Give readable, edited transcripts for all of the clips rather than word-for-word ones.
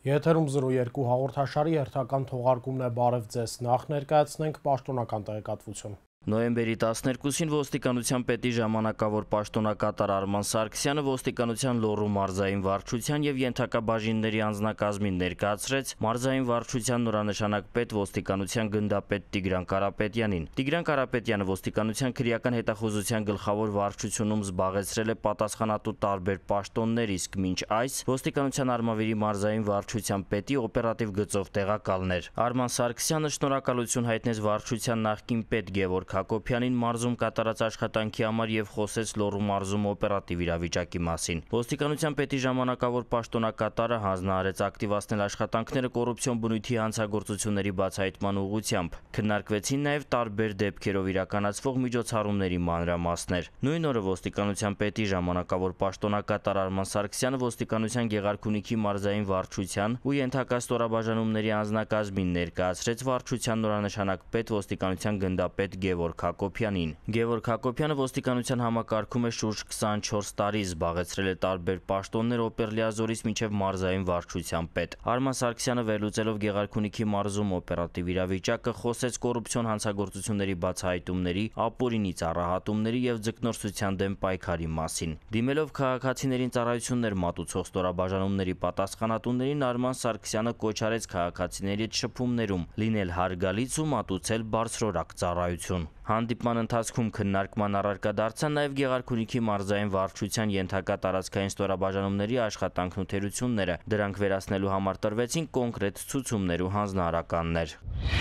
Եթերում 02 հաղորդաշարի հերթական թողարկումն է, բարև ձեզ, նախ ներկայացնենք պաշտոնական տեղեկատվություն։ Նոյեմբերի 12-ին ոստիկանության պետի ժամանակավոր պաշտոնակատար Արման Սարգսյանը ոստիկանության Լոռու մարզային վարչության եւ ենթակա բաժինների անձնակազմին ներկայացրեց մարզային վարչության նորանշանակ պետ ոստիկանության գնդապետ Տիգրան Կարապետյանին։ Տիգրան Կարապետյանը ոստիկանության քրեական հետախուզության գլխավոր վարչությունում զբաղեցրել է պատասխանատու տարբեր պաշտոններ, իսկ մինչ այս ոստիկանության Արմավիրի մարզային վարչության պետի օպերատիվ գծով տեղակալն էր։ Արման Սարգսյանը շնորհակալություն հայտնեց վարչության նախկին պետ Գևորգ Հակոբյանին մարզում կատարած աշխատանքի համար եւ խոսեց Լոռու մարզում օպերատիվ իրավիճակի մասին։ Ոստիկանության պետի ժամանակավոր պաշտոնակատարը հանձնարարեց ակտիվացնել աշխատանքները կոռուպցիոն բնույթի հանցագործությունների բացահայտման ուղղությամբ։ Քննարկվեցին նաեւ տարբեր դեպքերով իրականացվող միջոցառումների մանրամասներ։ Նույն օրը ոստիկանության պետի ժամանակավոր պաշտոնակատար Արման Սարգսյանը ոստիկանության Գեղարքունիքի մարզային վարչության ու ենթակա ստորաբաժանումների անձնակազմին ներկայացրեց վարչության նորանշանակ պետ ոստիկանության գնդապետ Գևորգ Հակոբյանին։ Գևորգ Հակոբյանը ոստիկանության համակարգում է շուրջ 24 տարի, զբաղեցրել է տարբեր պաշտոններ Օպերլիազորից մինչև մարզային վարչության պետ։ Արման Սարգսյանը վերլուծելով Գեղարքունիքի մարզում օպերատիվ իրավիճակը խոսեց կոռուպցիոն հանցագործությունների բացահայտումների, ապօրինի ծառայատումների եւ ձկնորսության դեմ պայքարի մասին։ Դիմելով քաղաքացիներին ծառայություններ մատուցող ստորաբաժանումների պատասխանատուներին Արման Սարգսյանը կոչ արեց քաղաքացիների հետ շփումներում լինել հարգալից ու մատուցել բարձրորակ ծառայություն։ Հանդիպման ընթացքում քննարկման առարկա դարձան նաև Գեղարքունիքի մարզային վարչության ենթակա տարածքային ստորաբաժանումների աշխատանքն ու թերությունները։ Դրանք վերացնելու համար տրվեցին կոնկրետ ցուցումներ ու հանձնարարականներ։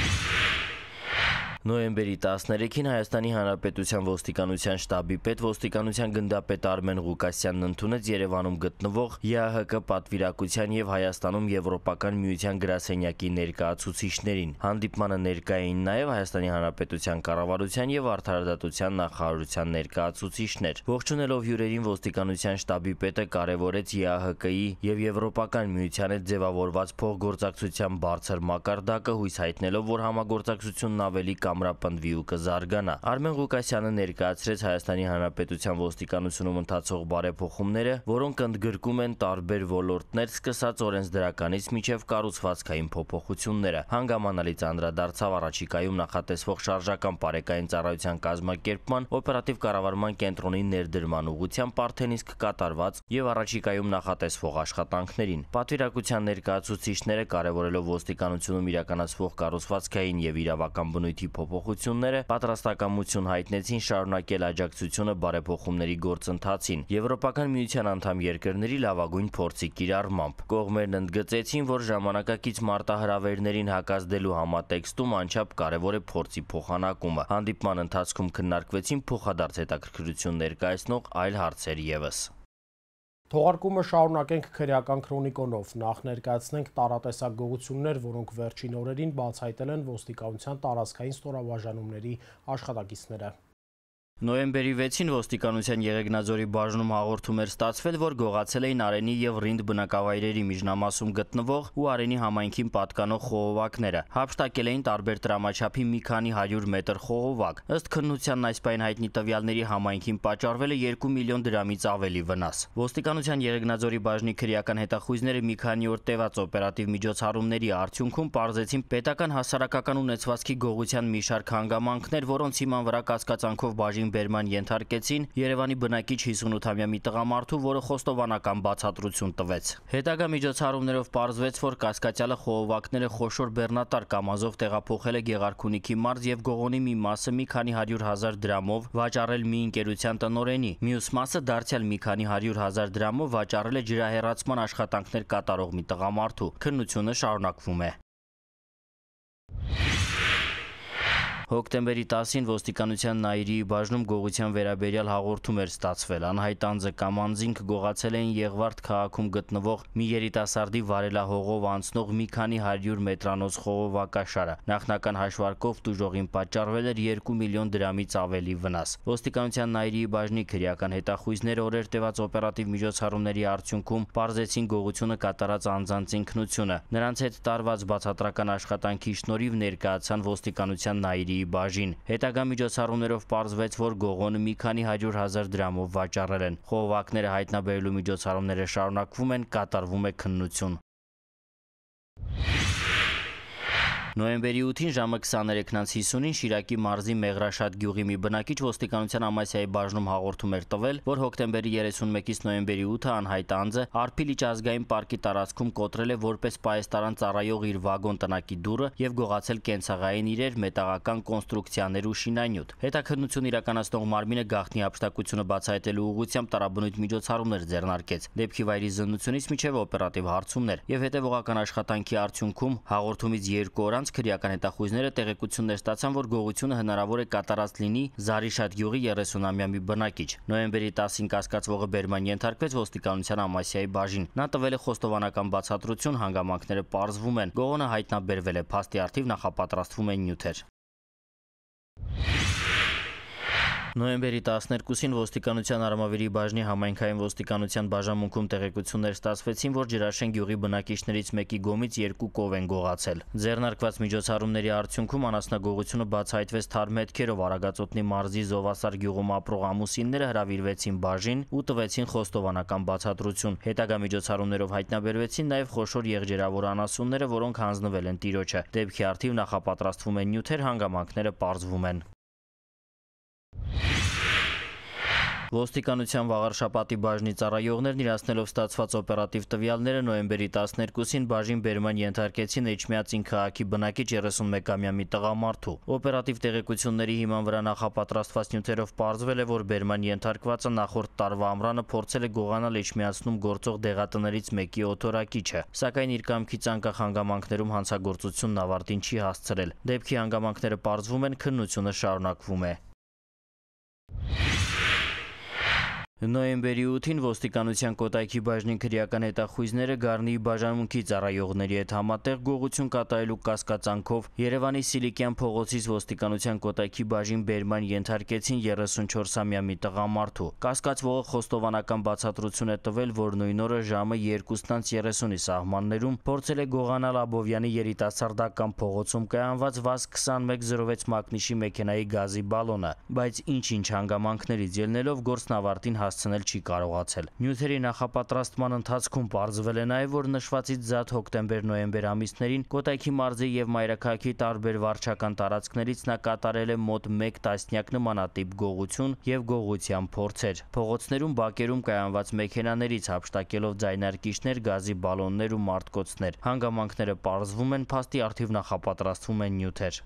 Նոյեմբերի 13-ին Հայաստանի Հանրապետության ոստիկանության շտաբի պետ ոստիկանության գնդապետ Արմեն Ղուկասյանն ընդունեց Երևանում գտնվող ԵԱՀԿ պատվիրակության եւ Հայաստանում Եվրոպական միության գրասենյակի ներկայացուցիչներին։ Հանդիպմանը ներկա էին նաեւ Հայաստանի Հանրապետության կառավարության եւ արդարադատության նախարարության ներկայացուցիչներ։ Ողջունելով հյուրերին ոստիկանության շտաբի պետը կարևորեց ԵԱՀԿ-ի եւ Եվրոպական միության հետ ձևավորված փոխգործակցության բարձր մակարդակը, հույս հայտնելով, որ համագործակցությունն ավելի կամրապնդվի ու կզարգանա։ Արմեն Ղուկասյանը ներկայացրեց Հայաստանի Հանրապետության ոստիկանությունում ընթացող բարեփոխումները, որոնք ընդգրկում են տարբեր ոլորտներ, սկսած օրենսդրականից մինչև կառուցվածքային փոփոխությունները։ Հանգամանալից անդրադարձավ առաջիկայում նախատեսվող շարժական պարեկային ծառայության կազմակերպման, օպերատիվ կառավարման կենտրոնի ներդրման ուղղությամբ արդեն իսկ կատարված եւ առաջիկայում նախատեսվող աշխատանքներին։ Պատվիրակության ներկայացուցիչները կարևորելով ոստիկանությունում իրականացվող կառուցվածքային եւ իրավական բնույթի փոփոխությունները պատրաստակամություն հայտնեցին շարունակել աջակցությունը բարեփոխումների գործընթացին Եվրոպական միության անդամ երկրների լավագույն փորձի կիրառմամբ։ Կողմերն ընդգծեցին, որ ժամանակակից մարտահրավերներին հակազդելու համատեքստում անչափ կարևոր է փորձի փոխանակումը։ Հանդիպման ընթացքում քննարկվեցին փոխադարձ հետաքրքրություն ներկայացնող այլ հարցեր ևս։ Թողարկումը շարունակենք քրեական քրոնիկոնով, նախ ներկայացնենք տարատեսակ գողություններ, որոնք վերջին օրերին բացահայտել են ոստիկանության տարածքային ստորաբաժանումների աշխատակիցները։ Նոյեմբերի 6-ին ոստիկանության Եղեգնաձորի բաժնում հաղորդում էր ստացվել, որ գողացել էին Արենի եւ Ռինդ բնակավայրերի միջնամասում գտնվող ու Արենի համայնքին պատկանող խողովակները։ Հափշտակել էին տարբեր տրամաչափի մի քանի 100 մետր խողովակ։ Ըստ քննությանն այս պայն հայտնի տվյալների համայնքին պատճառվել է 2 միլիոն դրամից ավելի վնաս։ Ոստիկանության Եղեգնաձորի բաժնի քրեական հետախույզները մի քանի օր տևած օպերատիվ միջոցառումների արդյունքում պարզեցին պետական հասարակական ունեցվածքի գողության մի շարք հանգամանքներ, որոնց հիման վրա կասկածանքով բաժին բերման ենթարկեցին Երևանի բնակիչ 58-ամյա մի տղամարդու, որը խոստովանական բացատրություն տվեց։ Հետագա միջոցառումներով պարզվեց, որ կասկածյալը խողովակները խոշոր բեռնատար կամազով տեղափոխել է Գեղարքունիքի մարզ եւ գողոնի մի մասը մի քանի 100,000 դրամով վաճառել մի ընկերության տնօրենի, մյուս մասը դարձյալ մի քանի 100,000 դրամով վաճառել է ջրահեռացման աշխատանքներ կատարող մի տղամարդու։ Քննությունը շարունակվում է։ Հոկտեմբերի 10-ին ոստիկանության Նայիրիի բաժնում գողության վերաբերյալ հաղորդում էր ստացվել։ Անհայտ անձը կամ անձինք գողացել էին Եղվարդ քաղաքում գտնվող մի երիտասարդի վարելահողով անցնող մի քանի 100 մետրանոց խողովակաշարը։ Նախնական հաշվարկով տուժողին պատճառվել էր 2 միլիոն դրամից ավելի վնաս։ Ոստիկանության Նայիրիի բաժնի քրեական հետախույզները օրեր տևած օպերատիվ միջոցառումների արդյունքում պարզեցին գողությունը կատարած անձանց ինքնությունը։ Նրանց հետ տարված բացատրական աշխատանքի շնորհիվ ներկայացան ոստիկանության Նայիրիի բաժին։ Հետագա միջոցառումներով պարզվեց, որ գողոնը մի քանի 100,000 դրամով վաճառել են։ Խողովակները հայտնաբերելու միջոցառումները շարունակվում են, կատարվում է քննություն։ Նոյեմբերի 8-ին ժամը 23:50-ին Շիրակի մարզի Մեղրաշատ գյուղի մի բնակիչ ոստիկանության Ամասիայի բաժնում հաղորդում էր տվել, որ հոկտեմբերի 31-ից նոյեմբերի 8-ը անհայտ անձը Արփիլիճ ազգային պարկի տարածքում կոտրել է որպես պահեստարան ծառայող իր վագոն տնակի դուռը եւ գողացել կենցաղային իրեր, մետաղական կոնստրուկցիաներ ու շինանյութ։ Հետաքննություն իրականացնող մարմինը գաղտնի հափշտակությունը բացահայտելու ուղղությամբ տարաբնույթ միջոցառումներ ձեռնարկեց։ Դեպքի վայրի զննությունից մինչև օպերատիվ հարցումներ եւ հետեւողական աշխատանքի արդյունքում հաղորդումից 2 օր քրեական հետախույզները տեղեկություններ ստացան, որ գողությունը հնարավոր է կատարած լինի Զարիշատ գյուղի 30-ամյա մի բնակիչ։ Նոյեմբերի 10-ին կասկածվողը բերման ենթարկվեց ոստիկանության Ամասիայի բաժին։ Նա տվել է խոստովանական բացատրություն, հանգամանքները պարզվում են։ Գողոնը հայտնաբերվել է, փաստի առթիվ նախապատրաստվում են նյութեր։ Նոյեմբերի 12-ին ոստիկանության Արմավիրի բաժնի համայնքային ոստիկանության բաժանմունքում տեղեկություններ ստացվեցին, որ Ջրաշեն գյուղի բնակիչներից մեկի գոմից 2 կով են գողացել։ Ձեռնարկված միջոցառումների արդյունքում անասնագողությունը բացահայտվեց թարմ հետքերով։ Արագածոտնի մարզի Զովասար գյուղում ապրող ամուսինները հրավիրվեցին բաժին ու տվեցին խոստովանական բացատրություն։ Հետագա միջոցառումներով հայտնաբերվեցին նաև խոշոր եղջերավոր անասունները, որոնք հանձնվել են տիրոջը։ Դեպքի առթիվ նախապատրաստվում են նյութեր, հանգամանքները պարզվում են։ Ոստիկանության Վաղարշապատի բաժնի ծառայողներն իրացնելով ստացված օպերատիվ տվյալները նոյեմբերի 12-ին բաժին բերման ենթարկեցին Էջմիածին քաղաքի բնակիչ 31-ամյա մի տղամարդու։ Օպերատիվ տեղեկությունների հիման վրա նախապատրաստված նյութերով պարզվել է, որ բերման ենթարկվածը նախորդ տարվա ամռանը փորձել է գողանալ Էջմիածնում գործող դեղատներից մեկի օթորակիչը, սակայն իր կամքից անկախ հանգամանքներում հանցագործությունն ավարտին չի հասցրել։ Դեպքի հանգամանքները պարզվում են, քննությունը շարունակվում է։ Նոյեմբերի 8-ին ոստիկանության Կոտայքի բաժնի քրեական հետախույզները Գառնիի բաժանմունքի ծառայողների հետ համատեղ գողություն կատարելու կասկածանքով Երևանի Սիլիկյան փողոցից ոստիկանության Կոտայքի բաժին բերման ենթարկեցին 34-ամյա մի տղամարդու։ Կասկածվողը խոստովանական բացատրություն է տվել, որ նույն օրը ժամը 2:30-ի սահմաններում փորձել է գողանալ Աբովյանի երիտասարդական փողոցում կայանված ՎԱԶ 2106 մակնիշի մեքենայի գազի բալոնը, բայց ինչ-ինչ հանգամանքներից ելնելով գործն ավարտին հասցնել չի կարողացել։ Նյութերի նախապատրաստման ընթացքում պարզվել է նաև, որ նշվածից զատ հոկտեմբեր-նոյեմբեր ամիսներին Կոտայքի մարզի եւ Մայրաքաղաքի տարբեր վարչական տարածքներից նա կատարել է մոտ 1 տասնյակ նմանատիպ գողություն եւ գողության փորձեր։ Փողոցներում, բակերում կայանված մեքենաներից հափշտակելով ձայնարկիչներ, գազի բալոններ ու մարտկոցներ։ Հանգամանքները պարզվում են, փաստի առթիվ նախապատրաստվում են նյութեր։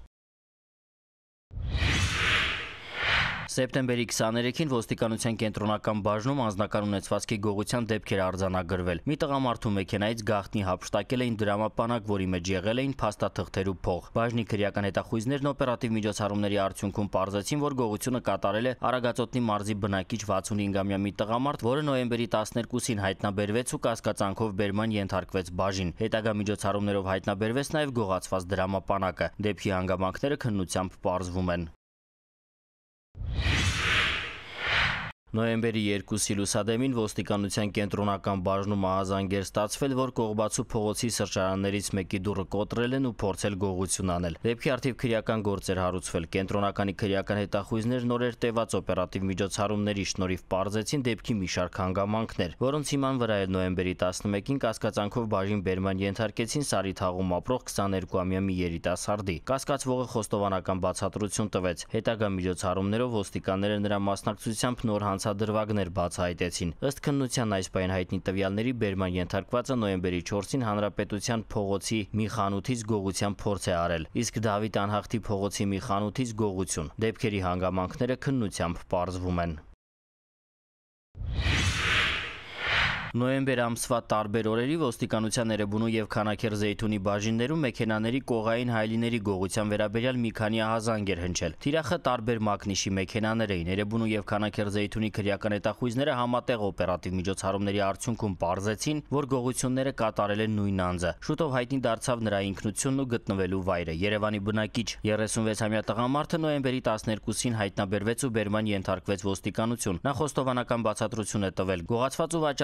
Սեպտեմբերի 23-ին ոստիկանության կենտրոնական բաժնում անձնական ունեցվածքի գողության դեպքեր արձանագրվել։ Մի տղամարդու մեքենայից գաղտնի հափշտակել էին դրամապանակ, որի մեջ եղել էին փաստաթղթեր ու փող։ Բաժնի քրեական հետախույզներն օպերատիվ միջոցառումների արդյունքում պարզեցին, որ գողությունը կատարել է Արագածոտնի մարզի բնակիչ 65-ամյա մի տղամարդ, որը նոյեմբերի 12-ին հայտնաբերվեց ու կասկածանքով բերման ենթարկվեց բաժին։ Հետագա միջոցառումներով հայտնաբերվեց նաև գողացված դրամապանակը։ Դեպքի հանգամանքները քննությամբ պարզվում են։ Նոյեմբերի 2-ի լուսադեմին ոստիկանության կենտրոնական բաժնում ահազանգեր ստացվել, որ Կողբացու փողոցի սրճարաններից մեկի դուռը կոտրել են ու փորձել գողություն անել։ Դեպքի առթիվ քրեական գործեր հարուցվել։ Կենտրոնականի քրեական հետախույզներն նորեր տևած օպերատիվ միջոցառումների շնորհիվ պարզեցին դեպքի մի շարք հանգամանքներ, որոնց հիման վրա էլ նոյեմբերի 11-ին կասկածանքով բաժին բերման ենթարկեցին Սարիթաղում ապրող 22-ամյա մի երիտասարդի։ Կասկածվողը խոստովանական բացատրություն տվեց։ Հետագա միջոցառումներով ոստիկանները նրա մասնակցությամբ նոր հանցադրվագներ բացահայտեցին։ Ըստ քննության այս պահին հայտնի տվյալների բերման ենթարկվածը նոյեմբերի 4-ին Հանրապետության փողոցի մի խանութից գողության փորձ է արել, իսկ Դավիթ Անհախտի փողոցի մի խանութից գողություն։ Դեպքերի հանգամանքները քննությամբ պարզվում են։ Նոյեմբեր ամսվա տարբեր օրերի ոստիկանության Էրեբունու եւ Քանաքեռ-Զեյթունի բաժիններում մեքենաների կողային հայլիների գողության վերաբերյալ մի քանի ահազանգ էր հնչել։ Թիրախը տարբեր մակնիշի մեքենաներ էին։ Էրեբունու եւ Քանաքեռ-Զեյթունի քրեական հետախույզները համատեղ օպերատիվ միջոցառումների արդյունքում պարզեցին, որ գողությունները կատարել է նույն անձը։ Շուտով հայտնի դարձավ նրա ինքնությունն ու գտնվելու վայրը։ Երևանի բնակիչ 36-ամյա տղամարդը նոյեմբերի 12-ին հայտնաբերվեց ու բերման ենթարկվեց ոստիկանություն։ Նա խոստովանական բացատրություն է տվել։ Գողացված ու վաճառված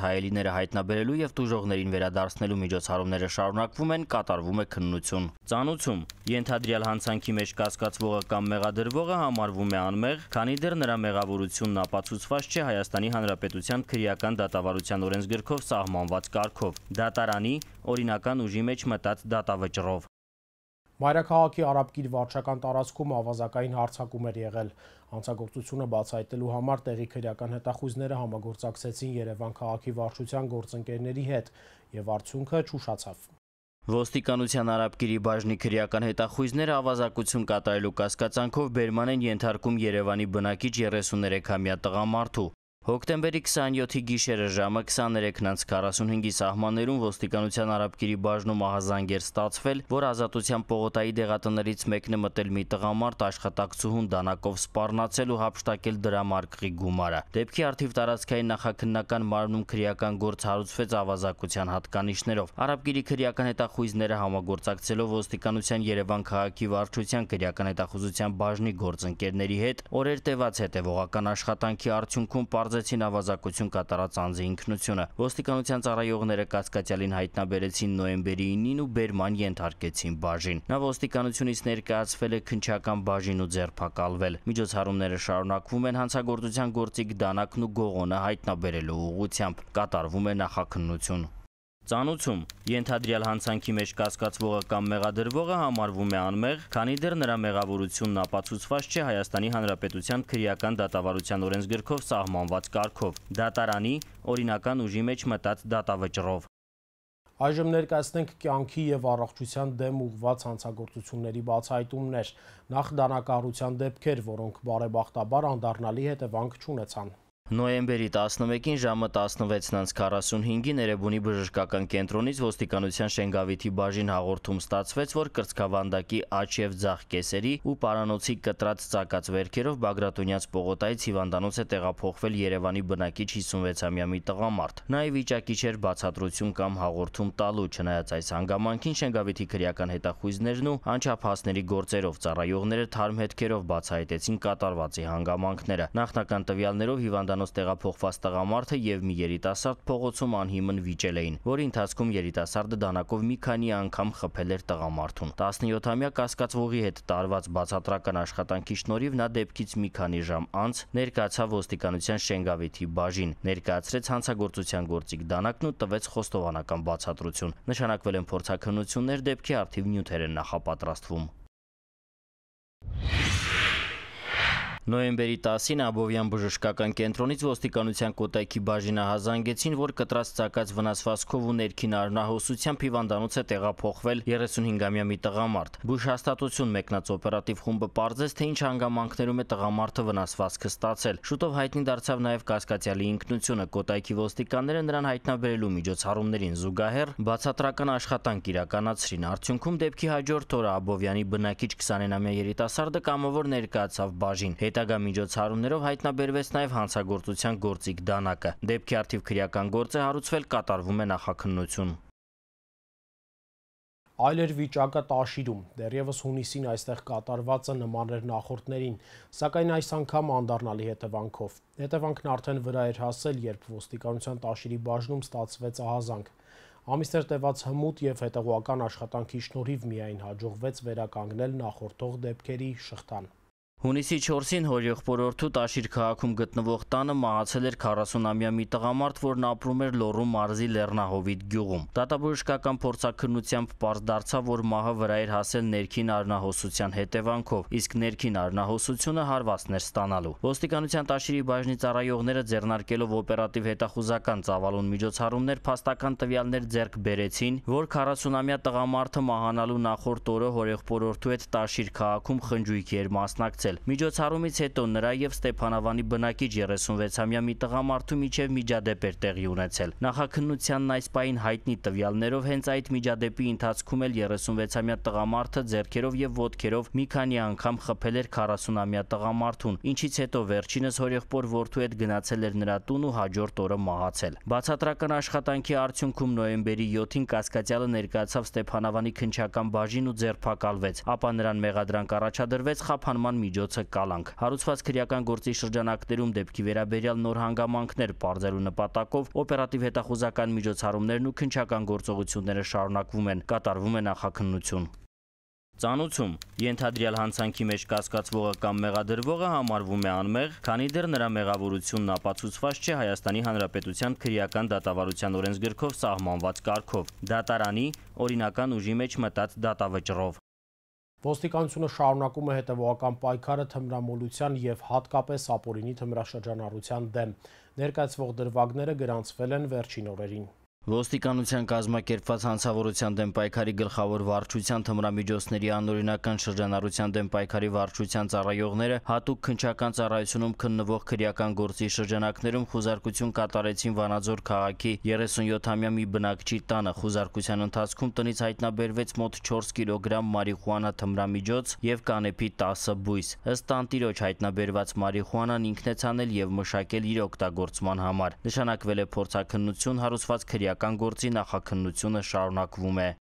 հայելիները հայտնաբերելու եւ տուժողներին վերադարձնելու միջոցառումները շարունակվում են, կատարվում է քննություն։ Ծանուցում ենթադրյալ հանցանքի մեջ կասկածվողը կամ մեղադրվողը համարվում է անմեղ, քանի դեռ նրա մեղավորությունն ապացուցված չէ Հայաստանի Հանրապետության քրեական դատավարության օրենսգրքով սահմանված կարգով, դատարանի օրինական ուժի մեջ մտած դատավճռով։ Մայրաքաղաքի Արաբկիր վարչական տարածքում ավազակային հարձակում էր եղել։ Հանցագործությունը բացահայտելու համար տեղի քրեական հետախույզները համագործակցեցին Երևան քաղաքի վարչության գործընկերների հետ եւ արդյունքը չուշացավ։ Ոստիկանության Արաբկիրի բաժնի քրեական հետախույզները ավազակություն կատարելու կասկածանքով բերման են ենթարկում Երևանի բնակիչ 33-ամյա տղամարդու։ Հոկտեմբերի 27-ի գիշերը ժամը 23:45-ի սահմաններում ոստիկանության Արաբկիրի բաժնում ահազանգ էր ստացվել, որ Ազատության պողոտայի դեղատներից մեկն է մտել մի տղամարդ աշխատակցուհուն դանակով սպառնացել ու հափշտակել դրամարկղի գումարը։ Դեպքի առթիվ տարածքային նախաքննական մարմնում քրեական գործ հարուցվեց ավազակության հատկանիշներով։ Արաբկիրի քրեական հետախույզները համագործակցելով ոստիկանության Երևան քաղաքի վարչության քրեական հետախուզության բաժնի գործընկերների հետ օրեր տևած հետևողական աշխատանքի արդյունքում պարզեցին ավազակություն կատարած անձի ինքնությունը։ Ոստիկանության ծառայողները կասկածյալին հայտնաբերեցին նոյեմբերի 9-ին ու բերման ենթարկեցին բաժին։ Նա ոստիկանությունից ներկայացվել է քննչական բաժին ու ձերբակալվել։ Միջոցառումները շարունակվում են հանցագործության գործիք դանակն ու գողոնը հայտնաբերելու ուղղությամբ։ Կատարվում է նախաքննություն։ Ծանուցում ենթադրյալ հանցանքի մեջ կասկածվողը կամ մեղադրվողը համարվում է անմեղ, քանի դեռ նրա մեղավորությունն ապացուցված չէ Հայաստանի Հանրապետության քրեական դատավարության օրենսգրքով սահմանված կարգով, դատարանի օրինական ուժի մեջ մտած դատավճռով։ Այժմ ներկայացնենք կյանքի եւ առողջության դեմ ուղղված հանցագործությունների բացահայտումներ, նախ դանակահարության դեպքեր, որոնք բարեբախտաբար անդառնալի հետևանք չունեցան։ Նոյեմբերի 11-ին ժամը 16:45-ին Էրեբունի բժշկական կենտրոնից ոստիկանության Շենգավիթի բաժին հաղորդում ստացվեց, որ կրծքավանդակի աջ եւ ձախ կեսերի ու պարանոցի կտրած ծակած վերքերով Բագրատունյաց պողոտայից հիվանդանոց է տեղափոխվել Երևանի բնակիչ 56-ամյա մի տղամարդ։ Նա ի վիճակի չէր բացատրություն կամ հաղորդում տալու, չնայած այս հանգամանքին Շենգավիթի քրեական հետախույզներն ու անչափահասների գործերով ծառայողները թարմ հետքերով բացահայտեցին կատարվածի հանգամանքները։ Նախնական տվյալներով հիվանդանոց տեղափոխված տղամարդը եւ մի երիտասարդ փողոցում անհիմն վիճել էին, որի ընթացքում երիտասարդը դանակով մի քանի անգամ խփել էր տղամարդուն։ 17-ամյա կասկածվողի հետ տարված բացատրական աշխատանքի շնորհիվ նա դեպքից մի քանի ժամ անց ներկայացավ ոստիկանության Շենգավիթի բաժին, ներկայացրեց հանցագործության գործիք դանակն ու տվեց խոստովանական բացատրություն։ Նշանակվել են փորձաքննություններ, դեպքի առթիվ նյութեր են նախապատրաստվում։ Նոյեմբերի 10-ին Աբովյան բժշկական կենտրոնից ոստիկանության Կոտայքի բաժինը հազանգեցին, որ կտրած ծակած վնասվածքով ու ներքին արյունահոսությամբ հիվանդանոց է տեղափոխվել 35-ամյա մի տղամարդ։ Բուժհաստատություն մեկնած օպերատիվ խումբը պարզեց, թե ինչ հանգամանքներում է տղամարդը վնասվածքը ստացել։ Շուտով հայտնի դարձավ նաև կասկածյալի ինքնությունը։ Կոտայքի ոստիկանները նրան հայտնաբերելու միջոցառումներին զուգահեռ բացատրական աշխատանք իրականացրին։ Արդյունքում դեպքի հաջորդ օրը Աբովյանի բնակիչ 29-ամյա երիտասարդը կամավոր ներկայացավ բաժին։ Հետագա միջոցառումներով հայտնաբերվեց նաև հանցագործության գործիք դանակը։ Դեպքի առթիվ քրեական գործ է հարուցվել, կատարվում է նախաքննություն։ Այլ էր վիճակը Տաշիրում, դեռևս հունիսին այստեղ կատարվածը նման էր նախորդներին, սակայն այս անգամ անդառնալի հետևանքով։ Հետևանքն արդեն վրա էր հասել, երբ ոստիկանության Տաշիրի բաժնում ստացվեց ահազանգ։ Ամիսներ տևած հմուտ եւ հետևողական աշխատանքի շնորհիվ միայն հաջողվեց վերականգնել նախորդող դեպքերի շղթան։ Հունիսի 4-ին հորեղբորորդու Տաշիր քաղաքում գտնվող տանը մահացել էր 40-ամյա մի տղամարդ, որն ապրում էր Լոռու մարզի Լեռնահովիտ գյուղում։ Դատաբժշկական փորձաքննությամբ պարզ դարձավ, որ մահը վրա էր հասել ներքին արյունահոսության հետևանքով, իսկ ներքին արյունահոսությունը հարվածներ ստանալու։ Ոստիկանության Տաշիրի բաժնի ծառայողները ձեռնարկելով օպերատիվ հետախուզական ծավալուն միջոցառումներ փաստական տվյալներ ձեռք բերեցին, որ 40-ամյա տղամարդը մահանալու նախորդ օրը հորեղբորորդու հետ Տաշիր քաղաքում խնջույքի էր մասնակցել։ Միջոցառումից հետո նրա եւ Ստեփանավանի բնակիչ 36-ամյա մի տղամարդու միջև միջադեպ էր տեղի ունեցել։ Նախաքննությանն այս պահին հայտնի տվյալներով հենց այդ միջադեպի ընթացքում էլ 36-ամյա տղամարդը ձեռքերով եւ ոտքերով մի քանի անգամ խփել էր 40-ամյա տղամարդուն, ինչից հետո վերջինս հորեղբոր որդու հետ գնացել էր նրա տուն ու հաջորդ օրը մահացել։ Բացատրական աշխատանքի արդյունքում նոյեմբերի 7-ին կասկածյալը ներկայացավ Ստեփանավանի քննչական բաժին ու ձերբակալվեց, ապա նրան մեղադրանք առաջադրվեց խափանման թմրամիջոցը կալանք։ Հարուցված քրեական գործի շրջանակներում դեպքի վերաբերյալ նոր հանգամանքներ պարզելու նպատակով օպերատիվ հետախուզական միջոցառումներն ու քննչական գործողությունները շարունակվում են, կատարվում է նախաքննություն։ Ծանուցում ենթադրյալ հանցանքի մեջ կասկածվողը կամ մեղադրվողը համարվում է անմեղ, քանի դեռ նրա մեղավորությունն ապացուցված չէ Հայաստանի Հանրապետության քրեական դատավարության օրենսգրքով սահմանված կարգով, դատարանի օրինական ուժի մեջ մտած դատավճռով։ Ոստիկանությունը շարունակում է հետևողական պայքարը թմրամոլության և հատկապես ապօրինի թմրաշրջանառության դեմ։ Ներկայացվող դրվագները գրանցվել են վերջին օրերին։ Ոստիկանության կազմակերպված հանցավորության դեմ պայքարի գլխավոր վարչության թմրամիջոցների անօրինական շրջանառության դեմ պայքարի վարչության ծառայողները հատուկ քննչական ծառայությունում քննվող քրեական գործի շրջանակներում խուզարկություն կատարեցին Վանաձոր քաղաքի 37-ամյա մի բնակչի տանը։ Խուզարկության ընթացքում տնից հայտնաբերվեց մոտ 4 կիլոգրամ մարիխուանա թմրամիջոց և կանեփի 10 բույս։ Ըստ տանտիրոջ հայտնաբերված մարիխուանան ինքն է ցանել և մշակել իր օգտագործման համար։ Նշանակվել է փորձաքննություն, հարուցված քրեական գործի նախաքննությունը շարունակվում է։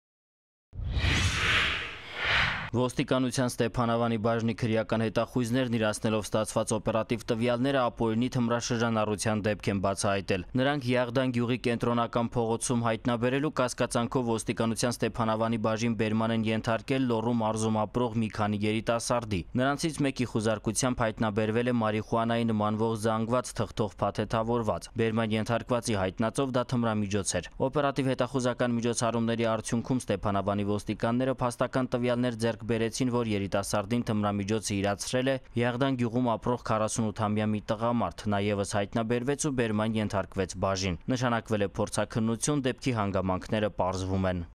Ոստիկանության Ստեփանավանի բաժնի քրեական հետախույզներն իրացնելով ստացված օպերատիվ տվյալները ապօրինի թմրաշրջանառության դեպք են բացահայտել։ Նրանք Յաղդան գյուղի կենտրոնական փողոցում հայտնաբերելու կասկածանքով ոստիկանության Ստեփանավանի բաժին բերման են ենթարկել Լոռու մարզում ապրող մի քանի երիտասարդի։ Նրանցից մեկի խուզարկությամբ հայտնաբերվել է մարիխուանայի նմանվող զանգված թղթով փաթեթավորված։ Բերման ենթարկվածի հայտնածով դա թմրամիջոց էր։ Օպերատիվ հետախուզական միջոցառումների արդյունքում Ստեփանավանի ոստիկանները փաստական տվյալներ ձեռք բերեցին, որ երիտասարդին թմրամիջոցը իրացրել է Յաղդան գյուղում ապրող 48-ամյա մի տղամարդ, նա ևս հայտնաբերվեց ու բերման ենթարկվեց բաժին։ Նշանակվել է փորձաքննություն, դեպքի հանգամանքները պարզվում են։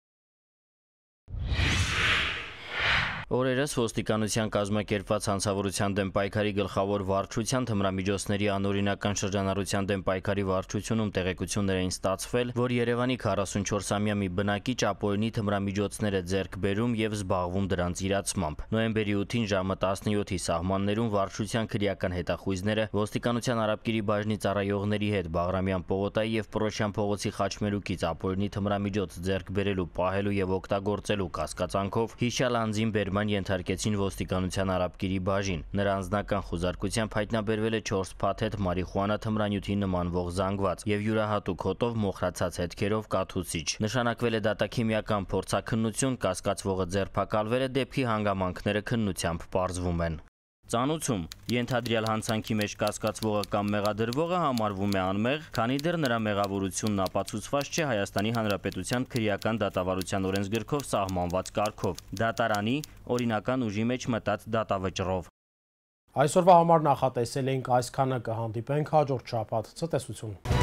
Օրերս ոստիկանության կազմակերպված հանցավորության դեմ պայքարի գլխավոր վարչության թմրամիջոցների անօրինական շրջանառության դեմ պայքարի վարչությունում տեղեկություններ էին ստացվել, որ Երևանի 44-ամյա մի բնակիչ ապօրինի թմրամիջոցներ է ձեռք բերում և զբաղվում դրանց իրացմամբ։ Նոյեմբերի 8-ին ժամը 17-ի սահմաններում վարչության քրեական հետախույզները ոստիկանության Արաբկիրի բաժնի ծառայողների հետ Բաղրամյան պողոտայի և Պռոշյան փողոցի խաչմերուկից ապօրինի թմրամիջոց ձեռք բերելու, պահելու և օգտագործելու կասկածանքով հիշյալ անձին բերման ենթարկեցին ոստիկանության Արաբկիրի բաժին։ Նրա անձնական խուզարկությամբ հայտնաբերվել է 4 փաթեթ մարիխուանա թմրանյութի նմանվող զանգված և յուրահատուկ հոտով մոխրացած հետքերով կաթուցիչ։ Նշանակվել է դատաքիմիական փորձաքննություն, կասկածվողը ձերբակալվել է, դեպքի հանգամանքները քննությամբ պարզվում են։ Ծանուցում ենթադրյալ հանցանքի մեջ կասկածվողը կամ մեղադրվողը համարվում է անմեղ, քանի դեռ նրա մեղավորությունն ապացուցված չէ Հայաստանի Հանրապետության քրեական դատավարության օրենսգրքով սահմանված կարգով, դատարանի օրինական ուժի մեջ մտած դատավճռով։ Այսօրվա համար նախատեսել էինք այսքանը, կհանդիպենք հաջորդ շաբաթ։ Ցտեսություն։